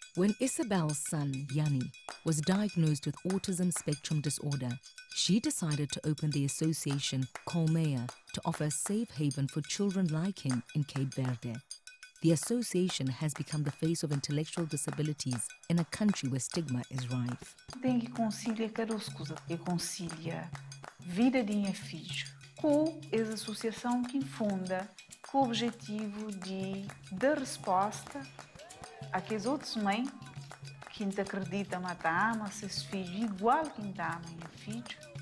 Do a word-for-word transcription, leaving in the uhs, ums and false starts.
When Isabel's son, Yanni, was diagnosed with autism spectrum disorder, she decided to open the association Colmeia to offer a safe haven for children like him in Cape Verde. The association has become the face of intellectual disabilities in a country where stigma is rife. Tem que conciliar cada coisa, e concilia vida de minha filha com essa associação que funda com o objetivo de dar resposta àqueles outros mães que não acreditam que ama seus filhos igual que ama minha filha